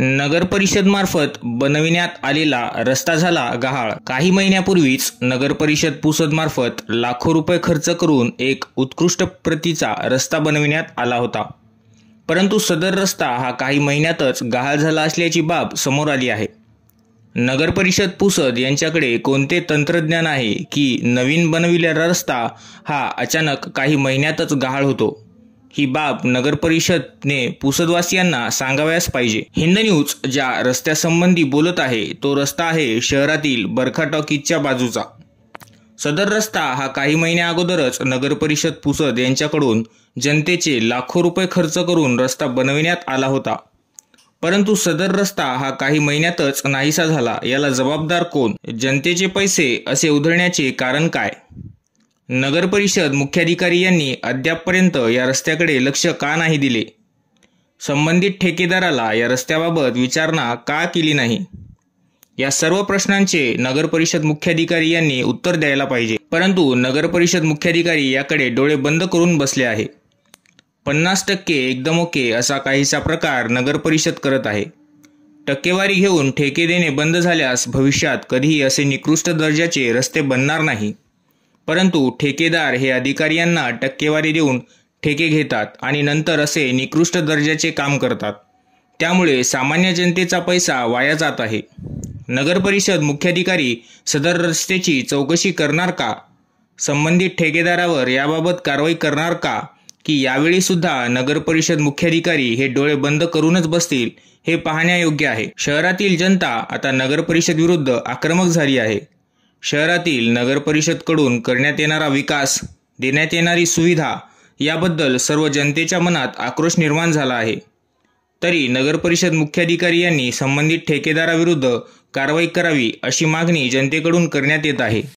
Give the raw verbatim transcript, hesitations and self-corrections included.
नगर परिषद मार्फत बनविण्यात आलेला रस्ता झाला गहाळ। काही महिन्यापूर्वीच नगर परिषद पुसद मार्फत लाखो रुपये खर्च करून एक उत्कृष्ट प्रतीचा रस्ता बनविण्यात आला होता, परंतु सदर रस्ता हा काही महिन्यातच गहाळ झाला असल्याची बाब समोर आली आहे। नगर परिषद पुसद यांच्याकडे कोणते तंत्रज्ञान आहे की नवीन बनविलेला रस्ता हा अचानक काही महिन्यातच गहाळ होतो? ही बाब नगर परिषदने पुसदवासियांना सांगावयास पाहिजे। हिंद न्यूज ज्या रस्त्यासंबंधी बोलत आहे तो रस्ता आहे शहरातील बरखा टॉकीजच्या बाजूचा। सदर रस्ता हा काही महिन्या अगोदरच नगर परिषद पुसद यांच्याकडून जनतेचे लाखो रुपये खर्च करून रस्ता बनविण्यात आला होता, परंतु सदर रस्ता हा काही महिन्यातच नाहीसा झाला। याला जबाबदार कोण? जनतेचे पैसे असे उधळण्याचे कारण काय? नगर परिषद मुख्याधिकारी यांनी अद्यापपर्यंत या रस्त्याकडे लक्ष का नाही दिले? संबंधित ठेकेदाराला या रस्त्याबाबत विचारणा का केली नाही? या सर्व प्रश्नांचे नगर परिषद मुख्याधिकारी यांनी उत्तर द्यायला पाहिजे, परंतु नगर परिषद मुख्याधिकारी याकडे डोळे बंद करून बसले आहे। पन्नास टक्के एकदम ओके असा काहीसा प्रकार नगर परिषद करत आहे। टक्केवारी घेऊन ठेके देणे बंद झाल्यास भविष्यात कधीही असे निकृष्ट दर्जाचे रस्ते बनणार नाही, परंतु ठेकेदार हे अधिकाऱ्यांना टक्केवारी देऊन ठेके घेतात आणि नंतर असे निकृष्ट दर्जाचे काम करतात, त्यामुळे सामान्य जनतेचा पैसा वाया जात आहे। नगर परिषद मुख्याधिकारी सदर रस्त्याची चौकशी करणार का? संबंधित ठेकेदारावर याबाबत कारवाई करणार का, की यावेळी सुद्धा नगर परिषद मुख्याधिकारी हे डोळे बंद करूनच बसतील हे पाहण्यायोग्य आहे। शहरातील जनता आता नगर परिषद विरुद्ध आक्रमक झाली आहे। शहरातील नगर परिषदकडून करण्यात येणारा विकास, देण्यात येणारी सुविधा याबद्दल सर्व जनतेच्या मनात आक्रोश निर्माण झाला आहे। तरी नगर परिषद मुख्याधिकारी यांनी संबंधित ठेकेदाराविरुद्ध कारवाई करावी अशी मागणी जनतेकडून करण्यात येत आहे।